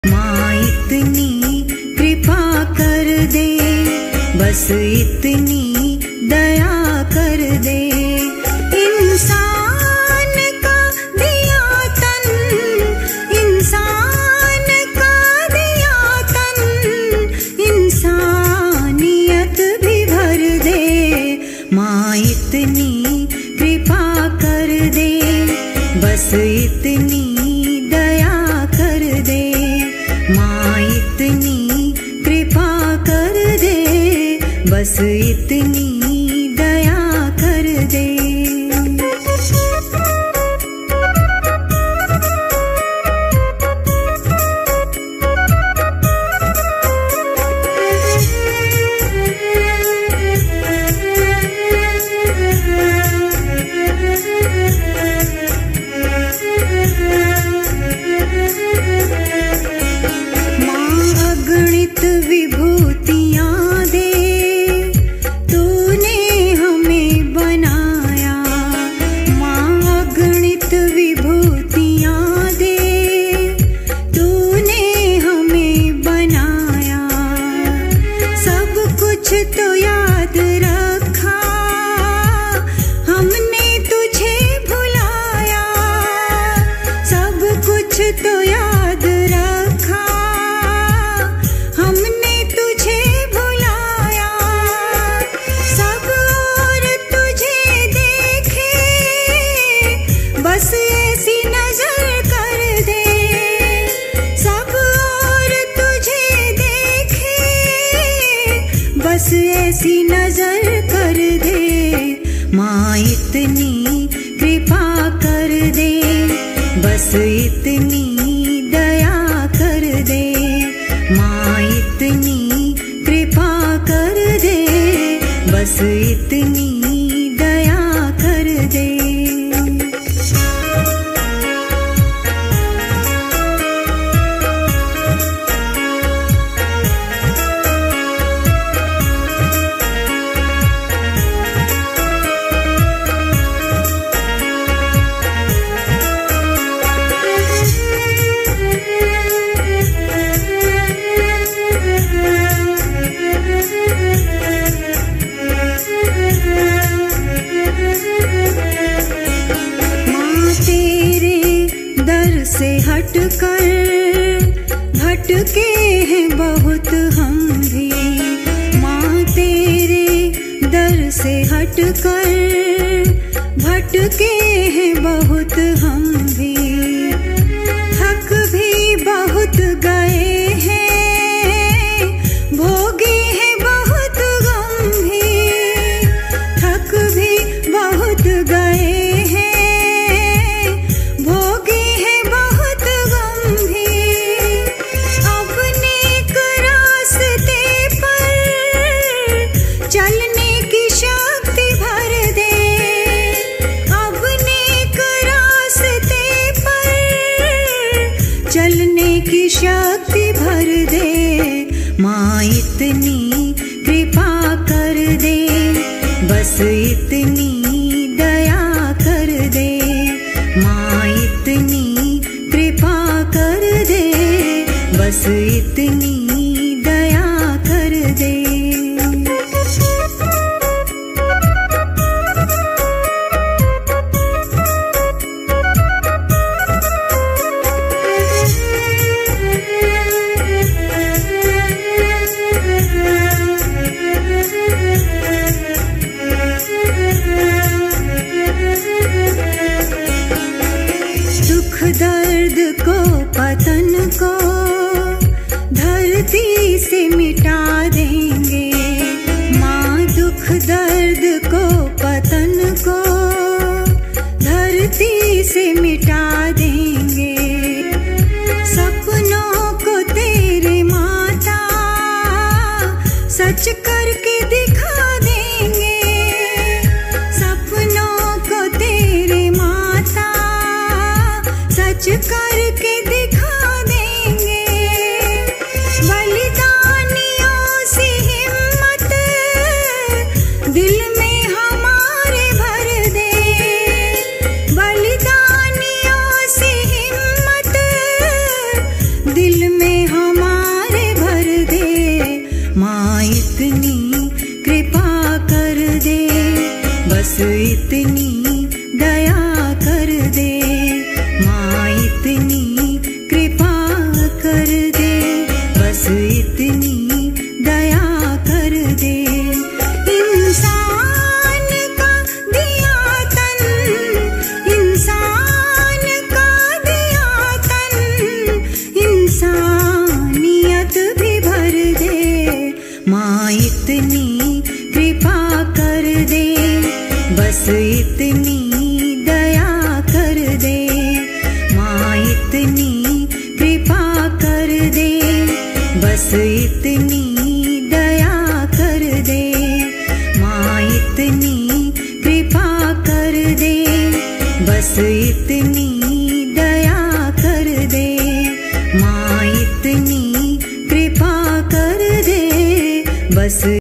माँ इतनी कृपा कर दे, बस इतनी दया कर दे। इंसान का दिया तन, इंसान का दिया तन, इंसानियत भी भर दे। माँ इतनी कृपा कर दे, बस इतनी दया कर दे। माँ इतनी कृपा कर दे, बस इतनी दया कर दे। विभूतियाँ दे, तूने हमें बनाया। माँ अगणित विभूतियाँ दे, तूने हमें बनाया। सब कुछ तो याद रखा, हमने तुझे भुलाया। सब कुछ तो याद रखा, हमने तुझे भुलाया। सब और तुझे देखे, बस ऐसी नजर कर दे। सब और तुझे देखे, बस ऐसी नजर कर दे। माँ इतनी कृपा कर दे, बस इतनी दया कर दे। माँ इतनी कृपा कर दे, बस इतनी दया कर दे। से हटकर भटके हैं बहुत हम भी। माँ तेरे दर से हटकर भटके हैं बहुत हम भी। थक भी बहुत गए हैं, भोगे हैं बहुत गम भी। थक भी बहुत गए हैं, भोगे चलने की शक्ति भर दे। अब नेक रास्ते पर चलने की शक्ति भर दे। माँ इतनी कृपा कर दे, बस इतनी दया कर दे। माँ इतनी कृपा कर दे, बस इतनी दया कर दे। दर्द को पतन को धरती से मिटा देंगे। माँ दुख दर्द को पतन को धरती से मिटा देंगे। सपनों को तेरे माता सच करके दिखा देंगे। सपनों को तेरे माता सच करके दिखा देंगे। बलिदानियों से हिम्मत दिल में हमारे भर दे। बलिदानियों से हिम्मत दिल में इतनी दया कर दे, माँ इतनी कृपा कर दे, बस इतनी दया कर दे। इंसान का दिया तन, इंसान का दिया तन, इंसानियत भी भर दे, माँ इतनी कृपा कर दे, बस इतनी दया कर दे, माँ इतनी कृपा कर दे, बस इतनी दया कर दे, माँ इतनी कृपा कर दे, बस इतनी दया कर दे, माँ इतनी कृपा कर दे, बस